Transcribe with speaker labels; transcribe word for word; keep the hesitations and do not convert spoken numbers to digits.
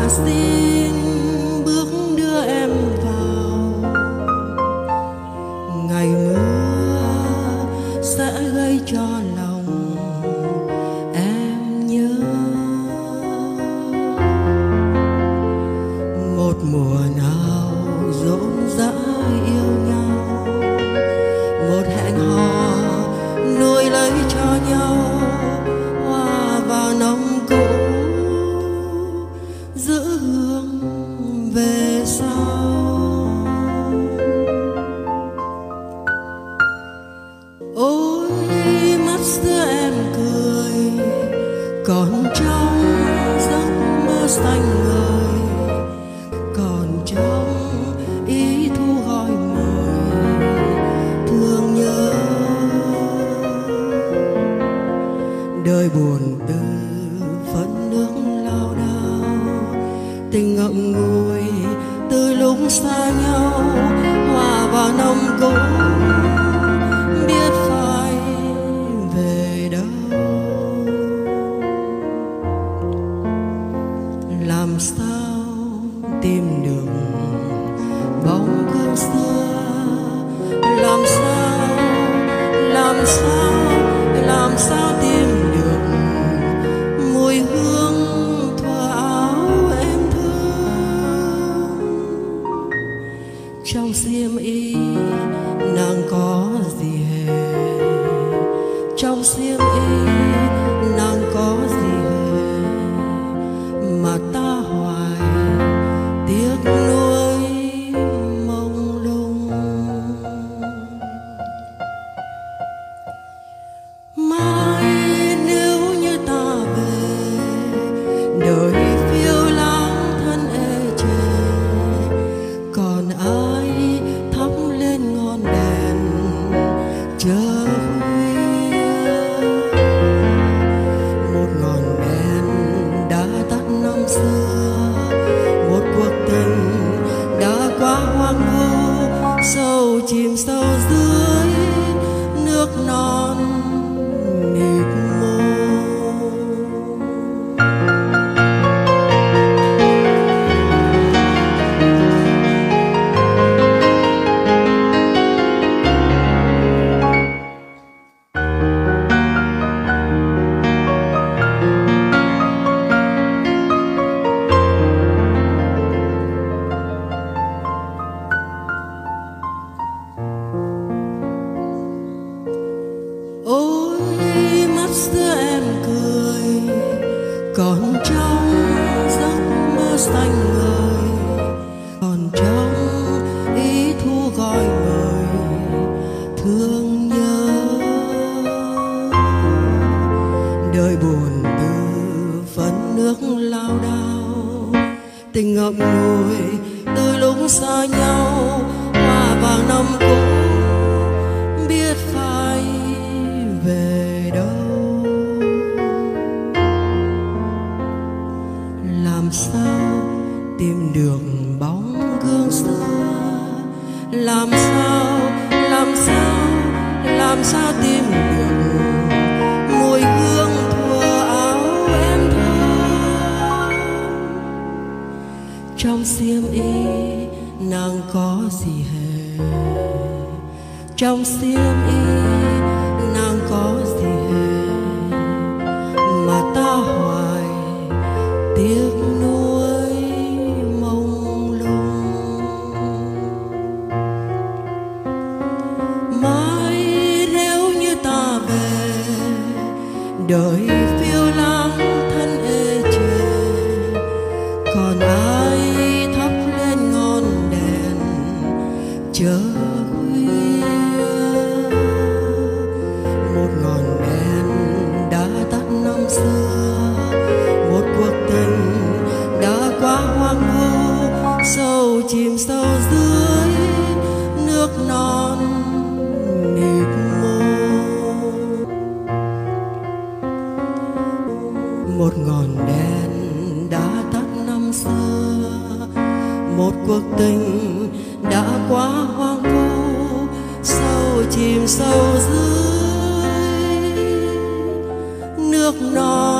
Speaker 1: xin bước đưa em vào. Ngày mưa sẽ gây cho lòng em nhớ một mùa nào rộn rã yêu nhau, một hẹn hò nuôi lấy cho nhau hoa vào nồng cũ, giữ hương về sau. Ôi mắt xưa em cười còn trong giấc mơ xanh ngời, còn trong ý thu gọi mời thương nhớ. Đời buồn từ phấn nước lao đao, tình ngậm ngùi từ lúc xa nhau, hòa vào nồng cũ biết phải về đâu. Làm sao tìm được bóng gương xưa, làm sao làm sao làm sao tìm được mùi hương thuở áo em thương. Trong xiêm y nàng có gì hề, trong xiêm y nàng có gì hề mà ta hoài tiếc nuối mông lung. Mai nếu như ta về, đời phiêu lãng thân ê chề, còn ai thắp lên ngọn đèn chờ khuya. Một ngọn đèn đã tắt năm xưa, một cuộc tình đã quá hoang vu, sâu chìm sâu dưới nước non mịt mù. Ôi mắt xưa em cười còn trong giấc mơ xanh ngời, còn trong ý thu gọi mời thương nhớ. Đời buồn từ phấn nước lao đao, tình ngậm ngùi từ lúc xa nhau, hoa vàng năm cũ biết phải về đâu. Làm sao tìm được bóng gương xưa, làm sao làm sao làm sao tìm được mùi hương thuở áo em thương. Trong xiêm y nàng có gì hề, trong xiêm y nàng có gì hề mà ta hoài tiếc nuối mông lung. Mai nếu như ta về, đời phiêu lãng thân ê chề, còn ai thắp lên ngọn đèn chờ khuya. Một ngọn đèn đã tắt năm xưa, một cuộc tình đã quá hoang vu, sâu chìm sâu dưới nước non mịt mù. Một ngọn đèn đã tắt năm xưa, một cuộc tình đã quá hoang vu, sâu chìm sâu dưới nước non